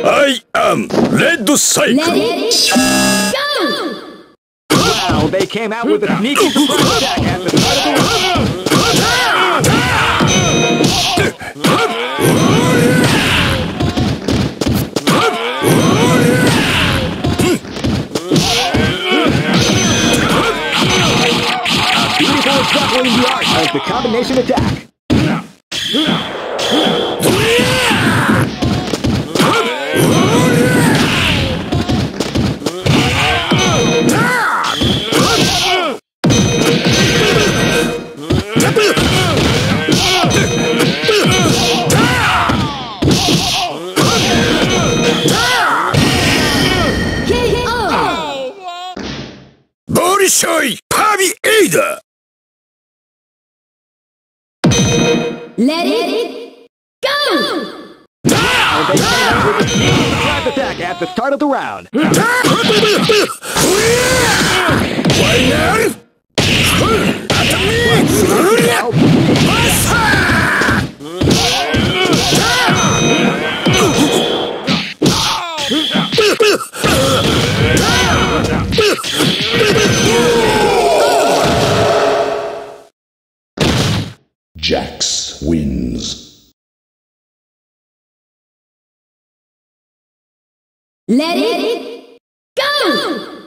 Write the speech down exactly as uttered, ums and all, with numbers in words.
I am Red Cycle. Let it go! Wow, they came out with a sneaky surprise attack at the start of the round. Beautiful juggling the art of the combination attack. Borishoy Pavi Ada. Let it go! And they came out with a sneaky surprise attack at the start of the round. Jax wins. Let it go!